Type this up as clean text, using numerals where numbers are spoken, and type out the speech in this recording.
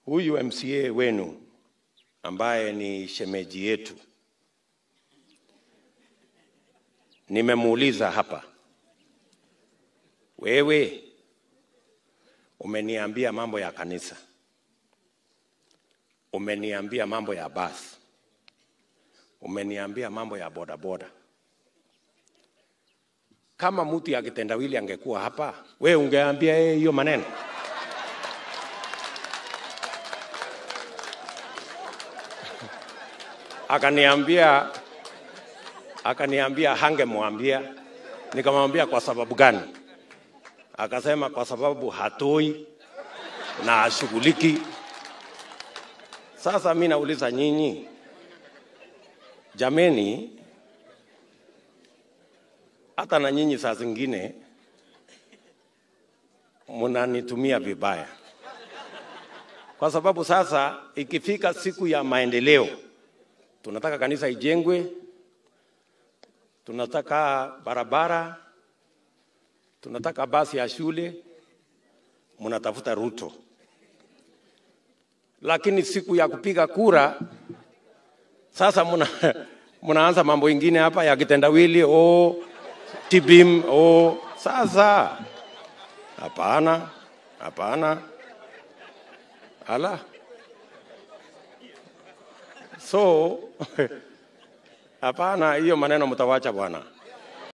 Huyu MCA wenu ambaye ni shemeji yetu, nimemuuliza hapa, wewe umeniambia mambo ya kanisa, umeniambia mambo ya basi, umeniambia mambo ya bodaboda. Kama mtu ya kitendawili angekuwa hapa, wewe ungeambia yeye hiyo maneno? Akaniambia hangemwambia. Nikamwambia kwa sababu gani? Akasema kwa sababu hatoi na ashughuliki. Sasa mimi nauliza nyinyi, jameni, hata na nyinyi saa zingine mnanitumia vibaya. Kwa sababu sasa ikifika siku ya maendeleo, tunataka kanisa ijengwe, tunataka barabara, tunataka basi ya shule, mnatafuta Ruto. Lakini siku ya kupiga kura, sasa mnaanza mambo ingine hapa ya kitendawili, tibim, sasa. Hapana. Ala. So, hapana, hiyo maneno mtawacha bwana.